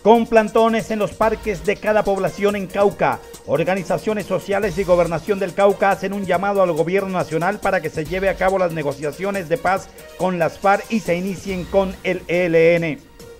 Con plantones en los parques de cada población en Cauca, organizaciones sociales y Gobernación del Cauca hacen un llamado al gobierno nacional para que se lleve a cabo las negociaciones de paz con las FARC y se inicien con el ELN.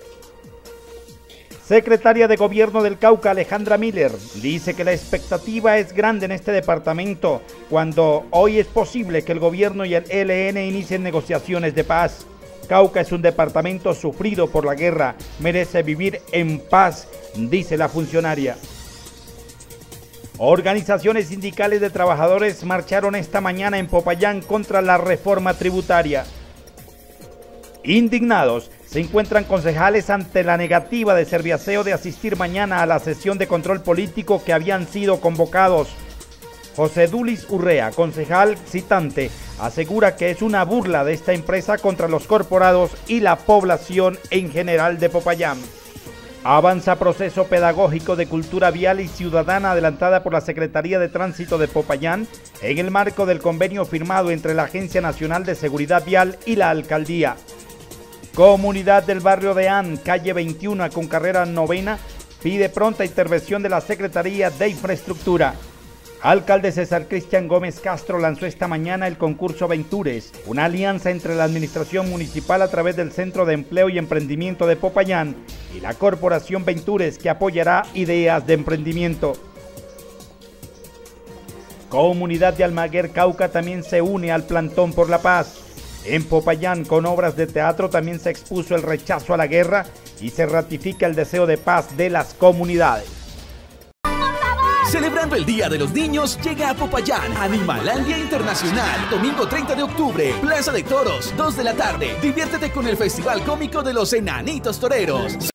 Secretaria de Gobierno del Cauca, Alejandra Miller, dice que la expectativa es grande en este departamento, cuando hoy es posible que el gobierno y el ELN inicien negociaciones de paz. Cauca es un departamento sufrido por la guerra, merece vivir en paz, dice la funcionaria. Organizaciones sindicales de trabajadores marcharon esta mañana en Popayán contra la reforma tributaria. Indignados se encuentran concejales ante la negativa de Serviaceo de asistir mañana a la sesión de control político que habían sido convocados. José Dulis Urrea, concejal citante, asegura que es una burla de esta empresa contra los corporados y la población en general de Popayán. Avanza proceso pedagógico de cultura vial y ciudadana adelantada por la Secretaría de Tránsito de Popayán en el marco del convenio firmado entre la Agencia Nacional de Seguridad Vial y la Alcaldía. Comunidad del barrio de An, calle 21 con carrera 9, pide pronta intervención de la Secretaría de Infraestructura. Alcalde César Cristian Gómez Castro lanzó esta mañana el concurso Ventures, una alianza entre la administración municipal a través del Centro de Empleo y Emprendimiento de Popayán y la Corporación Ventures, que apoyará ideas de emprendimiento. Comunidad de Almaguer, Cauca, también se une al plantón por la paz. En Popayán, con obras de teatro, también se expuso el rechazo a la guerra y se ratifica el deseo de paz de las comunidades. Celebrando el Día de los Niños, llega a Popayán Animalandia Internacional. Domingo 30 de octubre, Plaza de Toros, 2 de la tarde. Diviértete con el Festival Cómico de los Enanitos Toreros.